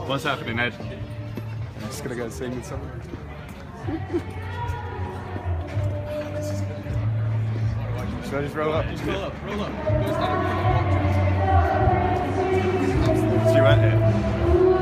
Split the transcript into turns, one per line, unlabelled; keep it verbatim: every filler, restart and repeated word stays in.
What's happening, Ed?
I'm just gonna go sing with someone. Should I just roll up?
Just roll up, roll up.
Duet it.